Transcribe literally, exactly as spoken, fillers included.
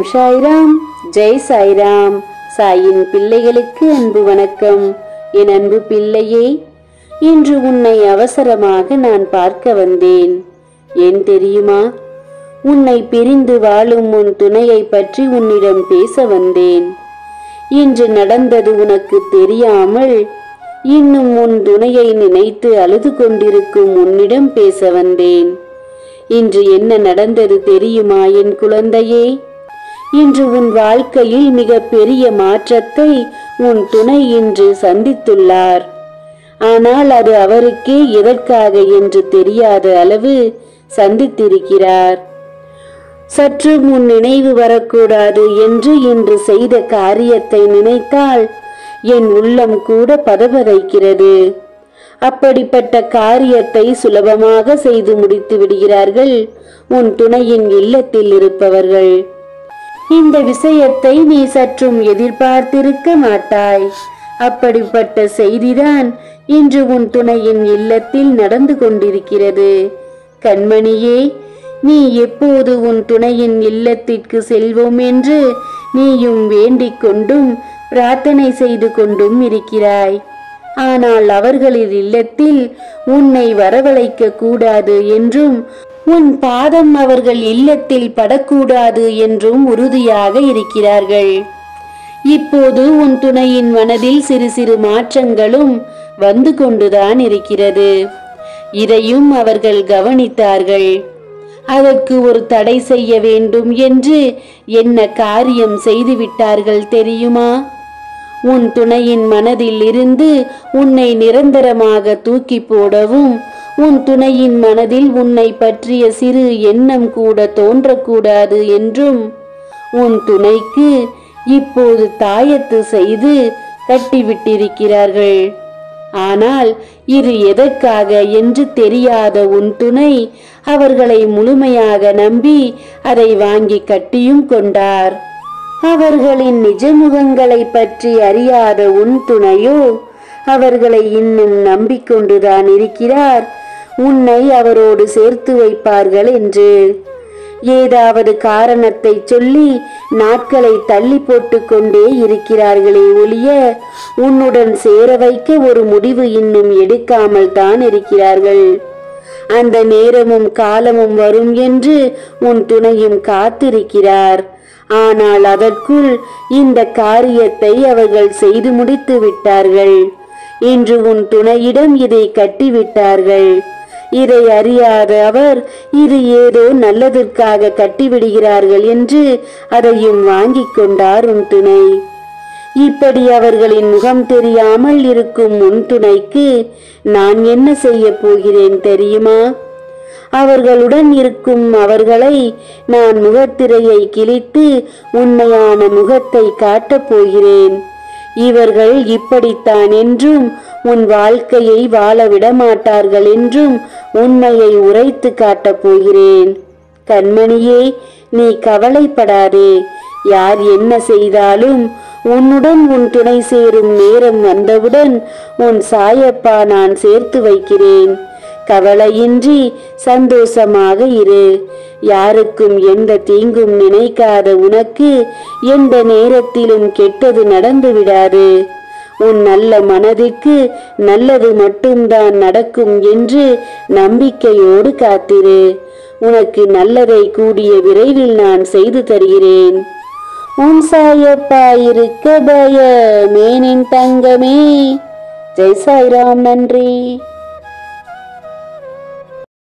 ஓம் சாய்ராம். ஜெய் சாய்ராம். சாயின் பிள்ளைகளுக்கு அன்பு வணக்கம். என் அன்பு பிள்ளையே, இன்று உன்னை அவசரமாக நான் பார்க்க வந்தேன். ஏன் தெரியுமா? உன்னை பிரிந்து வாழும் உன் துணையை பற்றி உன்னிடம் பேச வந்தேன். இன்று நடந்தது உனக்கு தெரியாமல் இன்னும் உன் துணையை நினைத்து அழுது கொண்டிருக்கும் உன்னிடம் பேச வந்தேன். இன்று என்ன நடந்தது தெரியுமா என் குழந்தையே? இன்று உன் வாழ்க்கையில் மிக பெரிய மாற்றத்தை உன் துணை இன்று சந்தித்துள்ளார். ஆனால் அது அவருக்கே எதற்காக என்று தெரியாத அளவு சந்தித்திருக்கிறார். சற்று முன் நினைவு வரக்கூடாது என்று இன்று செய்த காரியத்தை நினைத்தால் என் உள்ளம் கூட பதபதைக்கிறது. அப்படிப்பட்ட காரியத்தை சுலபமாக செய்து முடித்து விடுகிறார்கள் உன் துணையின் இல்லத்தில் இருப்பவர்கள். இந்த விஷயத்தை நீ சற்றும் எதிர்பார்த்திருக்க மாட்டாய். அப்படிப்பட்ட செய்திதான் இன்று உன் துணையின் இல்லத்தில் நடந்து கொண்டிருக்கிறது. கண்மணியே, நீ எப்போது உன் துணையின் இல்லத்திற்கு செல்வோம் என்று நீயும் வேண்டிக் கொண்டும் பிரார்த்தனை செய்து கொண்டும் இருக்கிறாய். ஆனால் அவர்களின் இல்லத்தில் உன்னை வரவழைக்க கூடாது என்றும் உன் பாதம் அவர்கள் இல்லத்தில் படக்கூடாது என்றும் உறுதியாக இருக்கிறார்கள். இப்போது உன் துணையின் மனதில் சிறு சிறு மாற்றங்களும் வந்து கொண்டுதான் இருக்கிறது. இதையும் அவர்கள் கவனித்தார்கள். அதற்கு ஒரு தடை செய்ய வேண்டும் என்று என்ன காரியம் செய்துவிட்டார்கள் தெரியுமா? உன் துணையின் மனதில் இருந்து உன்னை நிரந்தரமாக தூக்கி போடவும், உன் துணையின் மனதில் உன்னை பற்றிய சிறு எண்ணம் கூட தோன்றக்கூடாது என்றும் உன் துணைக்கு இப்போது தாயத்து செய்து கட்டிவிட்டிருக்கிறார்கள். ஆனால் இது எதற்காக என்று தெரியாத உன் துணை அவர்களை முழுமையாக நம்பி அதை வாங்கி கட்டியும் கொண்டார். அவர்களின் நிஜமுகங்களை பற்றி அறியாத உன் துணையோ அவர்களை இன்னும் நம்பிக்கொண்டுதான் இருக்கிறார், உன்னை அவரோடு சேர்த்து வைப்பார்கள் என்று. ஏதாவது காரணத்தை சொல்லி நாட்களை தள்ளி போட்டு கொண்டே இருக்கிறார்களே ஒழிய உன்னுடன் சேர வைக்க ஒரு முடிவு இன்னும் எடுக்காமல் தான் இருக்கிறார்கள். அந்த நேரமும் காலமும் வரும் என்று உன் துணையும் காத்திருக்கிறார். ஆனால் அதற்குள் இந்த காரியத்தை அவர்கள் செய்து முடித்து விட்டார்கள். இன்று உன் துணையிடம் இதை கட்டிவிட்டார்கள். இதை அறியாத அவர் இது ஏதோ நல்லதற்காக கட்டிவிடுகிறார்கள் என்று அதையும் வாங்கி கொண்டார் உன் துணை. இப்படி அவர்களின் முகம் தெரியாமல் இருக்கும் உன் துணைக்கு நான் என்ன செய்ய போகிறேன் தெரியுமா? அவர்களுடன் இருக்கும் அவர்களை நான் முகத்திரையை கிழித்து உண்மையான முகத்தை காட்டப் போகிறேன். இவர்கள் இப்படித்தான் என்றும் உன் வாழ்க்கையை வாழ விடமாட்டார்கள் என்றும் உண்மையை உரைத்து காட்டப் போகிறேன். கண்மணியே, நீ கவலைப்படாதே. யார் என்ன செய்தாலும் உன்னுடன் உன் துணை சேரும் நேரம் வந்தவுடன் உன் சாயப்பா நான் சேர்த்து வைக்கிறேன். கவலையின்றி சந்தோஷமாக இரு. யாருக்கும் எந்த தீங்கும் நினைக்காத உனக்கு எந்த நேரத்திலும் கெட்டது நடந்து விடாது. உன் நல்ல மனதிற்கு நல்லது மட்டும்தான் நடக்கும் என்று நம்பிக்கையோடு காத்திரு. உனக்கு நல்லதை கூடிய விரைவில் நான் செய்து தருகிறேன். உன் சாயப்பா இருக்க பயமேனின் தங்கமே. ஜெய் சாய்ராம். நன்றி.